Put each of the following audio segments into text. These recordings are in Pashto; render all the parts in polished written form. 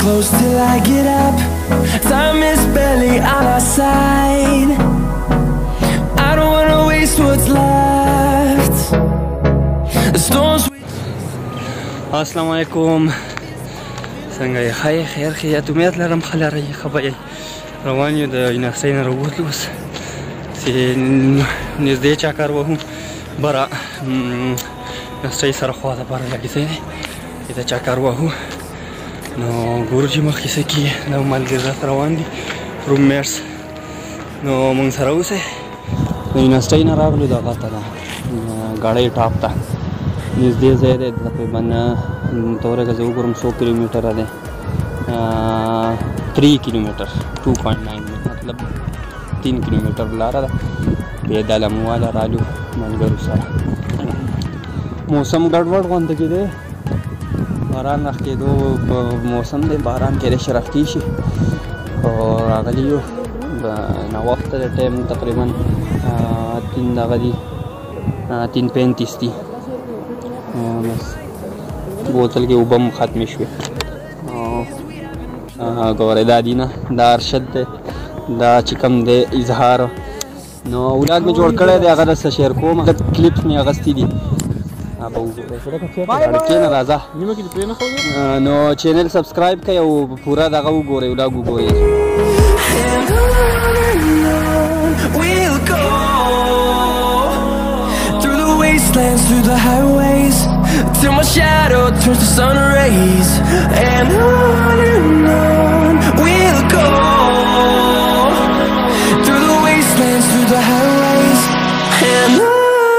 close till I get up. Time is barely on our side. I don't wanna waste what's left. The storms we... Assalamu alaikum. څنګه یې ښه خیر ښه امید لرم ښه لرئ ښه به یې روان یو د یونیورسټۍ نه راووتلو اوس چې نږدې چکر وهو بره یونیورسټۍ سره خوا دپاره لګېدلی دی چې د چکر وهو نو ګورو چې مخکې څه کېږي دا ملګري راته روان دي روم میټس نو موږ سره اوسئ د یونیورسټۍ نه راغلو دغه ته ده ګاډۍ ټاپ ته نږدې ځای دی تقریبا توره که زه وګورم 100 کیلومیټره دی 3 کیلومیټر 2.9 مطلب 3 کیلومیټر لاره ده پیدله مو واله رالو ملګرو سره موسم ګډوډ غونده کې دی باران راښکېدو موسم دی باران کېدای شي راښکې شي خو راغلي یو ناوخته د ټایم تقریبا 3 دغه دي 3:35 دي بس بوتل کې اوبه هم ختمې شوې ګورئ دا دي نه دا ارشد دی دا چې کوم دی اظهار نو ولاد مې جوړ کړی دی هغه درته شیر کوم کلیپس مې اخیستي دي کښېنه راځه نو چینل سبسکرایب کړئ او پوره دغه وګورئ ولاګ وګورئ Wastelands through the highways till my shadow turns to sun rays, and on we'll go through the wastelands through the highways, and on we'll go.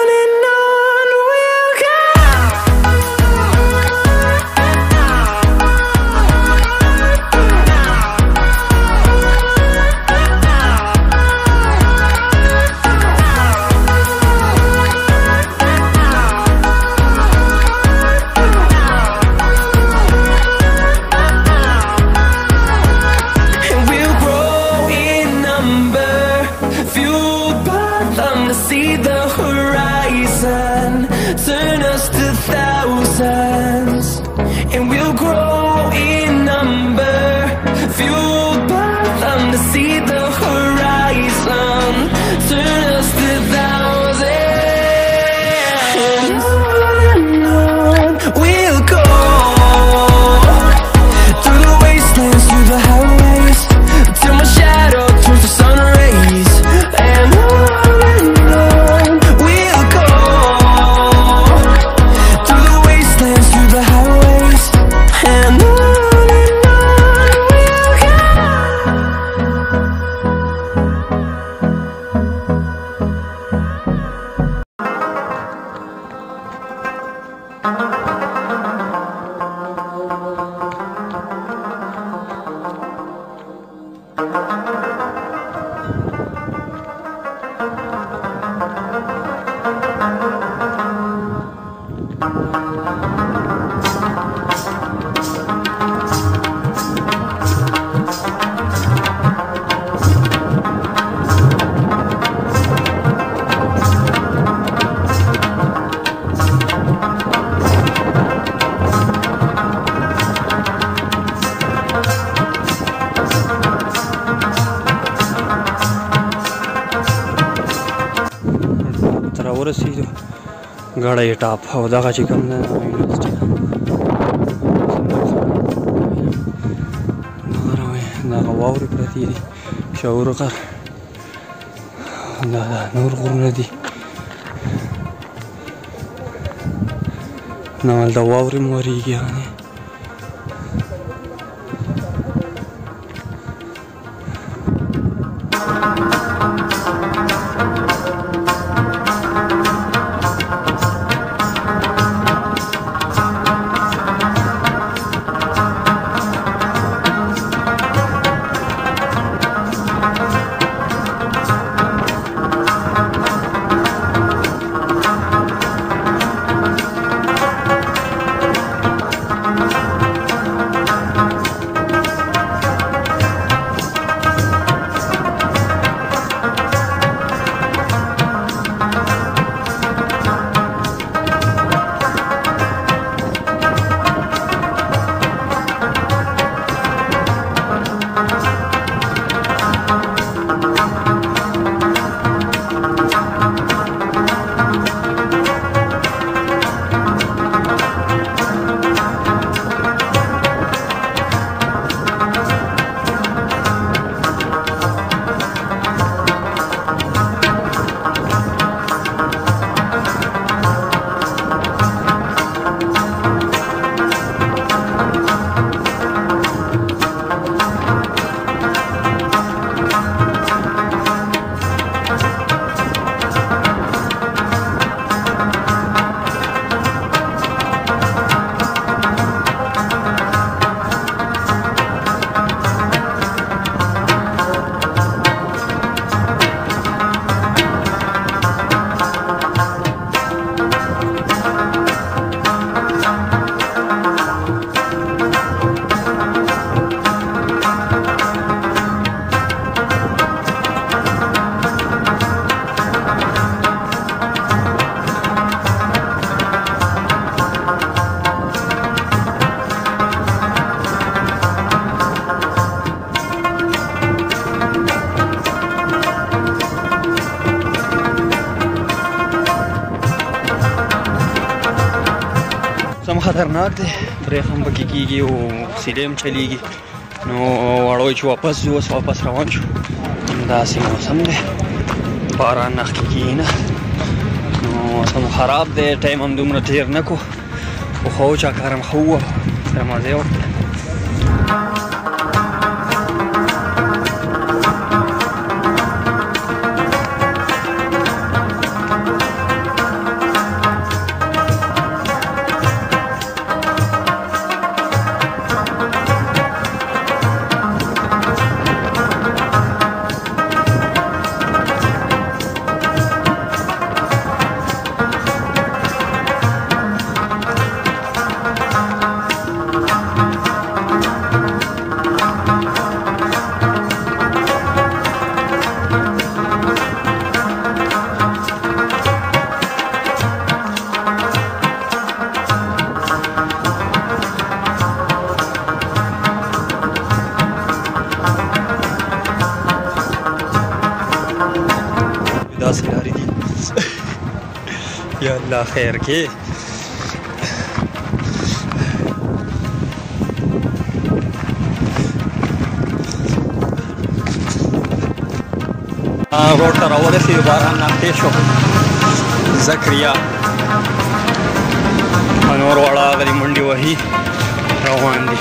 See the horizon, turn us to thousands, and we'll grow in number, fueled by them to see the horizon, turn us to thousands, and on we'll go through the wastelands, through the highways, till my shadow turns to sun rays, and on ورسېدو ګاډۍ ټاپ او دغه چې کوم ده یونیورسټي دغه واورې پرتې دي شاور غر دا نور غرونه دي نو هلته واورې م ورېږي خطرناک دی بریک هم پکې کېږي او سیلۍ هم چلیږي نو واړه وایي چې واپس ځو اوس واپس روان شو داسې موسم دی باران نښکې کېږي نه نو موسم خراب دی ټایم هم دومره تېر نه کړو خو ښه و چاکار هم ښه ووه سره مزه یې وکړه داسې لارې دي یا الله خیر کې روډ ته راورسېدو باران نښتې شو زکریا نور واړه غلي منډې وهي روان دي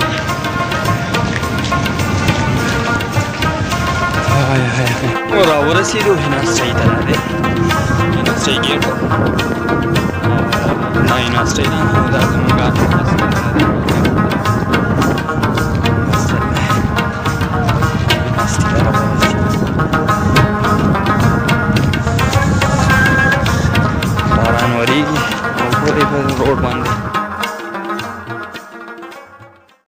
راورسېدو هیناسټۍ ته را دی هیناسټۍ ګېټ نه هیناسټۍ نه دا زموږ